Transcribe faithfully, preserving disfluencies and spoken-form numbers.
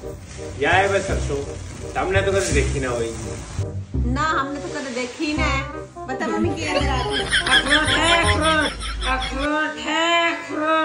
या है बस सरसों, हमने तो कभी देखी ना वही ना, हमने तो कभी देखी ना। बता मम्मी क्या है? अखरोट है, अखरोट अखरोट है, अखरोट